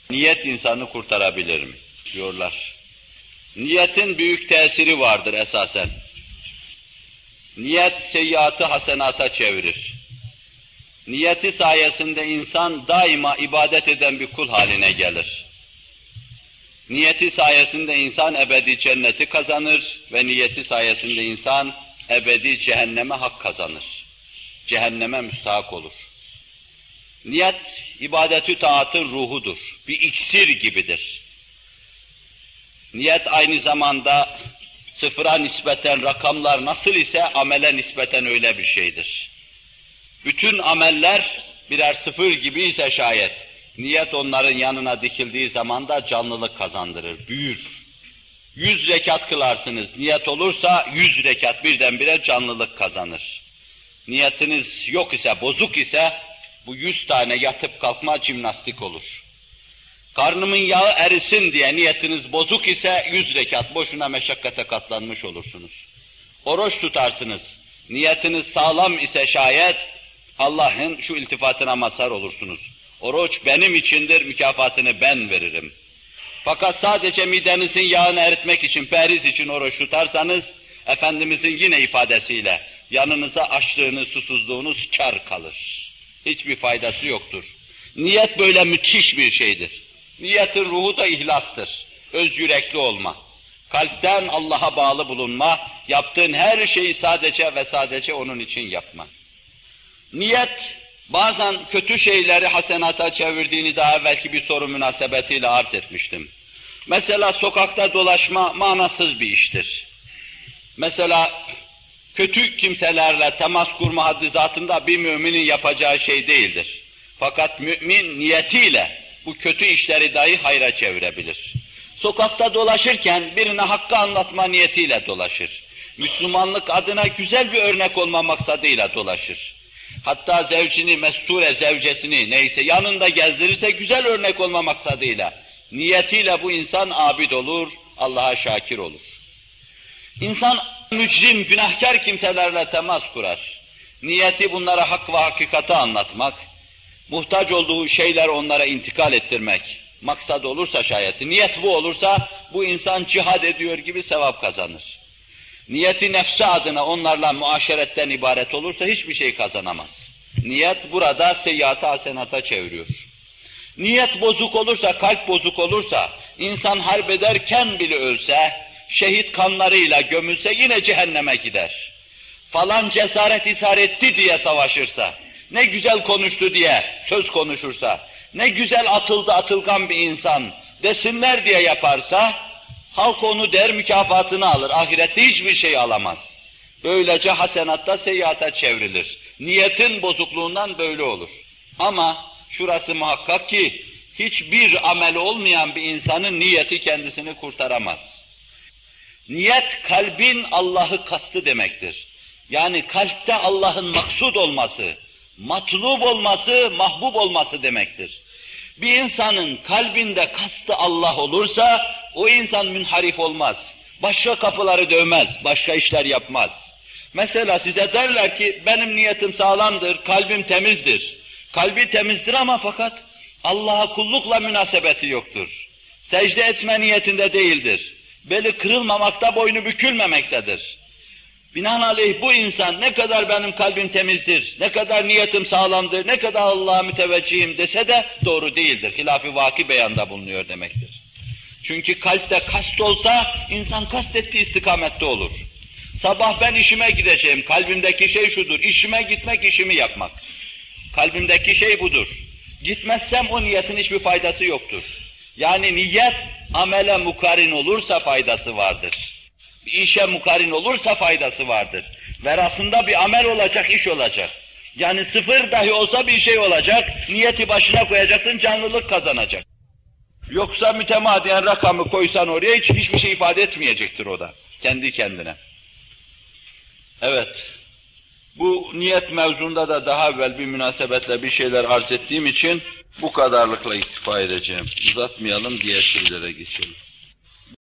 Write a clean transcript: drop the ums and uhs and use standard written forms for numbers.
Niyet insanı kurtarabilir mi? Diyorlar. Niyetin büyük tesiri vardır esasen. Niyet seyyiatı hasenata çevirir. Niyeti sayesinde insan daima ibadet eden bir kul haline gelir. Niyeti sayesinde insan ebedi cenneti kazanır ve niyeti sayesinde insan ebedi cehenneme hak kazanır. Cehenneme müstahak olur. Niyet, ibadetü taatın ruhudur. Bir iksir gibidir. Niyet aynı zamanda sıfıra nispeten rakamlar nasıl ise amele nispeten öyle bir şeydir. Bütün ameller birer sıfır gibi ise şayet, niyet onların yanına dikildiği zaman da canlılık kazandırır, büyür. 100 rekat kılarsınız, niyet olursa 100 rekat birdenbire canlılık kazanır. Niyetiniz yok ise, bozuk ise, bu 100 tane yatıp kalkma jimnastik olur. Karnımın yağı erisin diye niyetiniz bozuk ise 100 rekat boşuna meşakkate katlanmış olursunuz. Oruç tutarsınız. Niyetiniz sağlam ise şayet Allah'ın şu iltifatına mazhar olursunuz. Oruç benim içindir, mükafatını ben veririm. Fakat sadece midenizin yağını eritmek için, perhiz için oruç tutarsanız, Efendimizin yine ifadesiyle yanınıza açlığınız, susuzluğunuz kar kalır. Hiçbir faydası yoktur. Niyet böyle müthiş bir şeydir. Niyetin ruhu da ihlastır. Özgürekli olma. Kalpten Allah'a bağlı bulunma. Yaptığın her şeyi sadece ve sadece onun için yapma. Niyet, bazen kötü şeyleri hasenata çevirdiğini daha evvelki bir soru münasebetiyle arz etmiştim. Mesela sokakta dolaşma manasız bir iştir. Mesela kötü kimselerle temas kurma haddi zatında bir müminin yapacağı şey değildir. Fakat mümin niyetiyle bu kötü işleri dahi hayra çevirebilir. Sokakta dolaşırken birine hakkı anlatma niyetiyle dolaşır. Müslümanlık adına güzel bir örnek olma maksadıyla dolaşır. Hatta zevcini, mesture zevcesini neyse yanında gezdirirse güzel örnek olma maksadıyla, niyetiyle bu insan abid olur, Allah'a şakir olur. İnsan mücrim, günahkar kimselerle temas kurar. Niyeti bunlara hak ve hakikati anlatmak, muhtaç olduğu şeyler onlara intikal ettirmek maksad olursa şayet, niyet bu olursa bu insan cihad ediyor gibi sevap kazanır. Niyeti nefsi adına onlarla muaşeretten ibaret olursa hiçbir şey kazanamaz. Niyet burada seyyiatı hasenata çeviriyor. Niyet bozuk olursa, kalp bozuk olursa, insan harp ederken bile ölse, şehit kanlarıyla gömülse yine cehenneme gider. Falan cesaret ishar etti diye savaşırsa, ne güzel konuştu diye söz konuşursa, ne güzel atıldı atılgan bir insan desinler diye yaparsa, halk onu der mükafatını alır, ahirette hiçbir şey alamaz. Böylece hasenatta seyyiata çevrilir. Niyetin bozukluğundan böyle olur. Ama şurası muhakkak ki, hiçbir amel olmayan bir insanın niyeti kendisini kurtaramaz. Niyet kalbin Allah'ı kastı demektir. Yani kalpte Allah'ın maksud olması, matlub olması, mahbub olması demektir. Bir insanın kalbinde kastı Allah olursa, o insan münharif olmaz. Başka kapıları dövmez, başka işler yapmaz. Mesela size derler ki, benim niyetim sağlamdır, kalbim temizdir. Kalbi temizdir ama fakat Allah'a kullukla münasebeti yoktur. Secde etme niyetinde değildir. Beli kırılmamakta, boynu bükülmemektedir. Binaenaleyh bu insan ne kadar benim kalbim temizdir, ne kadar niyetim sağlamdır, ne kadar Allah'a müteveccihim dese de doğru değildir. Hilaf-ı vaki beyanda bulunuyor demektir. Çünkü kalpte kast olsa insan kastettiği istikamette olur. Sabah ben işime gideceğim, kalbimdeki şey şudur, işime gitmek, işimi yapmak. Kalbimdeki şey budur. Gitmezsem o niyetin hiçbir faydası yoktur. Yani niyet amele mukarin olursa faydası vardır. Bir işe mukarin olursa faydası vardır. Verasında bir amel olacak, iş olacak. Yani sıfır dahi olsa bir şey olacak, niyeti başına koyacaksın, canlılık kazanacak. Yoksa mütemadiyen rakamı koysan oraya hiçbir şey ifade etmeyecektir o da, kendi kendine. Evet, bu niyet mevzunda da daha evvel bir münasebetle bir şeyler arz ettiğim için bu kadarlıkla iktifa edeceğim. Uzatmayalım, diğer şeylere geçelim.